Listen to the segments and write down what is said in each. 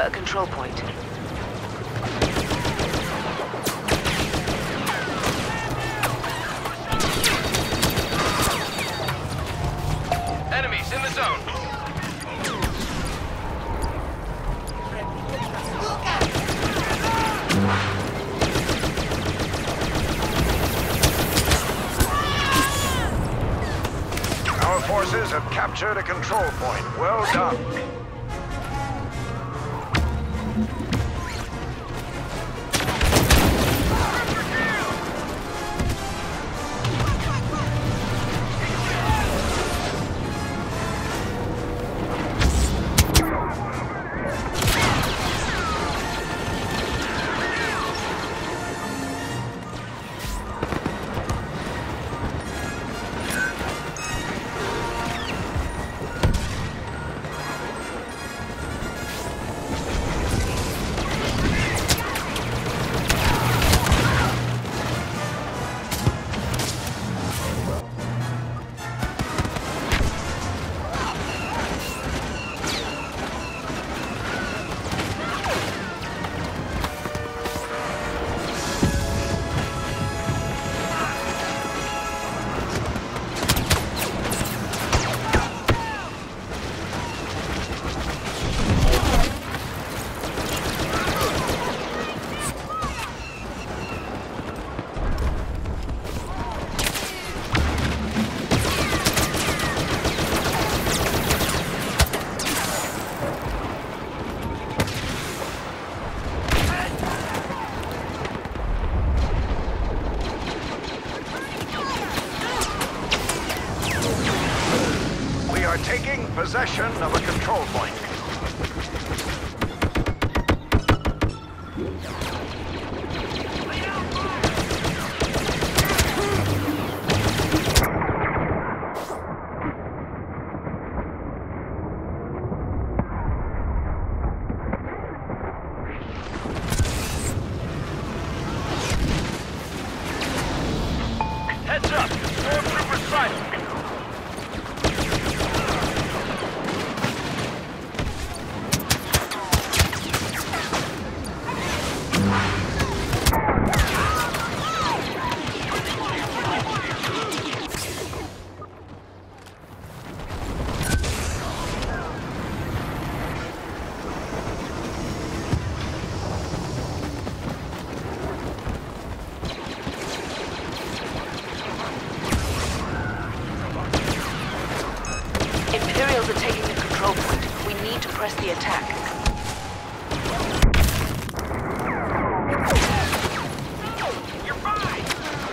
at a control point. Enemies in the zone. Our forces have captured a control point. Well done. Taking possession of a control point. Heads up! Stormtrooper sighted! Imperials are taking the control point. We need to press the attack. You're fine!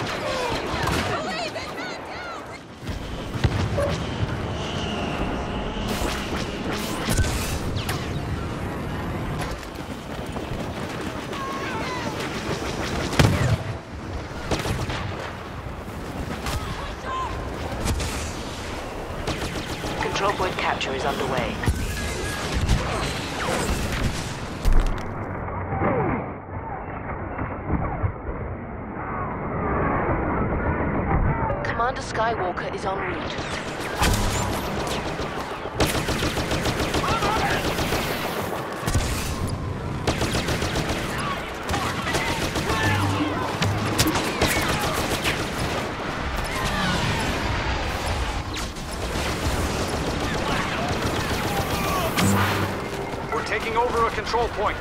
Control point capture is underway. Commander Skywalker is en route. Taking over a control point.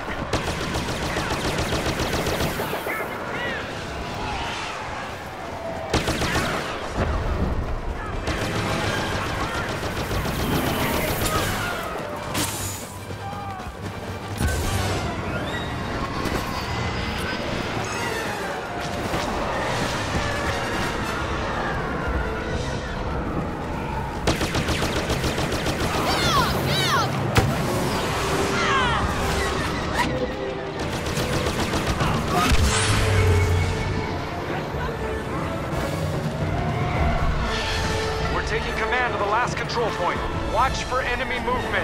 Taking command of the last control point. Watch for enemy movement.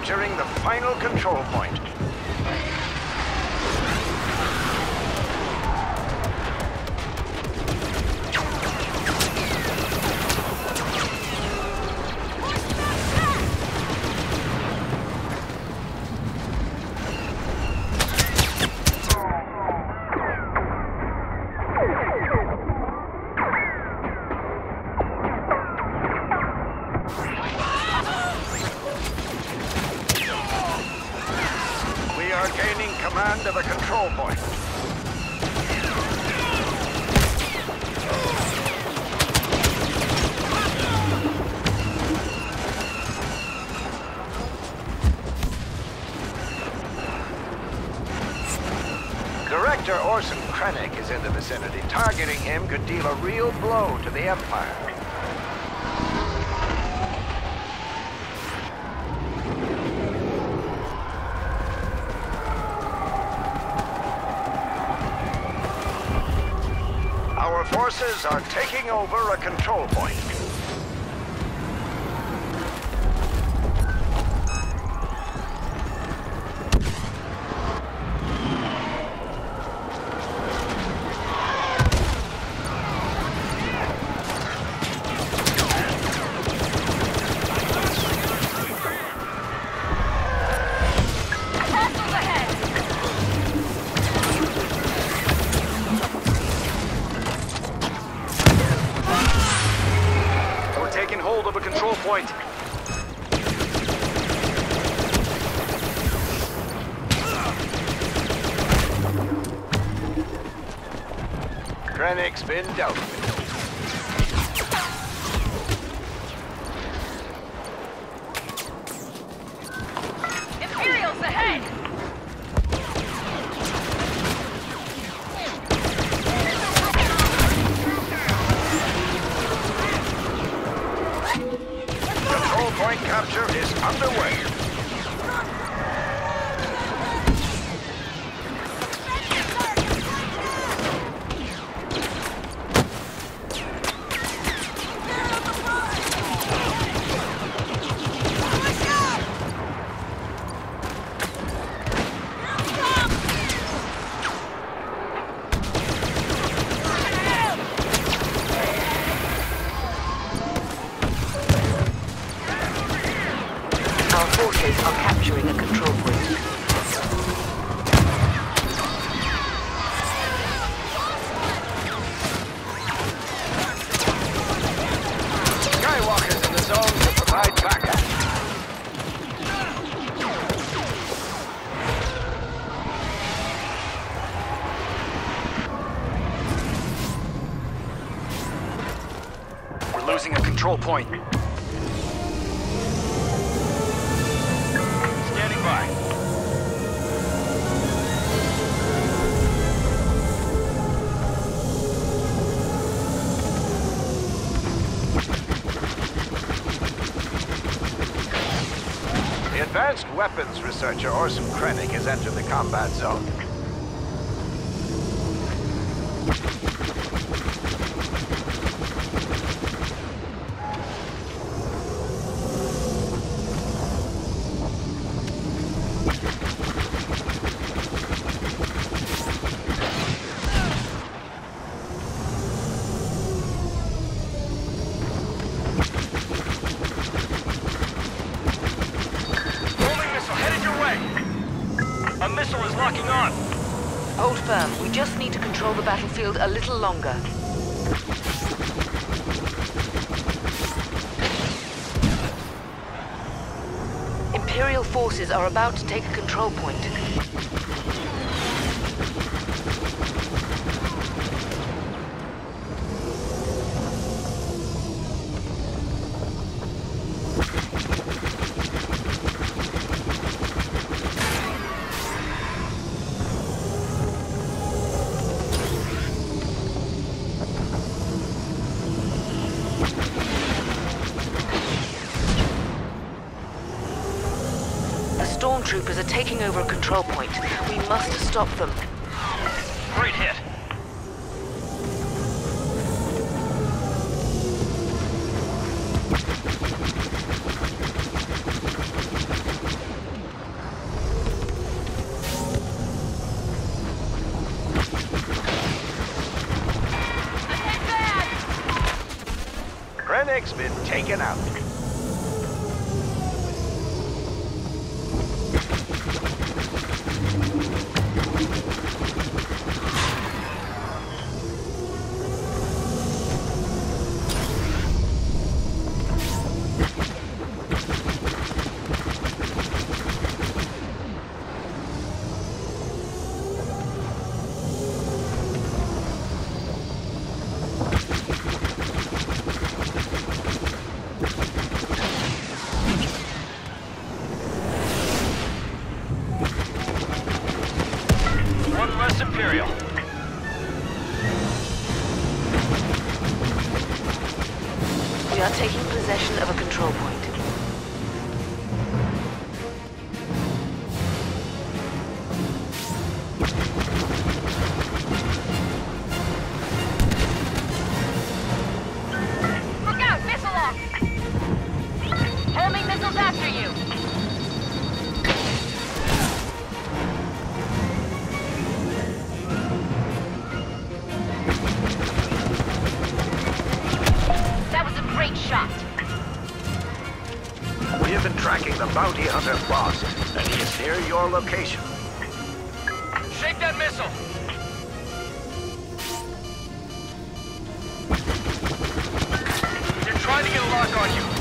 capturing the final control point. We are gaining command of a control point. Director Orson Krennic is in the vicinity. Targeting him could deal a real blow to the Empire. Our forces are taking over a control point. Taking hold of a control point. Krennic's been dealt with. Imperials ahead! Control point capture is underway. Our forces are capturing a control point. Skywalker's in the zone to provide backup. We're losing a control point. Standing by. The advanced weapons researcher Orson Krennic has entered the combat zone. Rolling missile headed your way. A missile is locking on. Hold firm. We just need to control the battlefield a little longer. Imperial forces are about to take a control point. Stormtroopers are taking over a control point. We must stop them. Great hit. Krennic's been taken out. Imperial. We are taking possession of a control point. Look out! Missile off! Enemy missiles after you! Shot. We have been tracking the bounty hunter boss, and he is near your location. Shake that missile! They're trying to get a lock on you.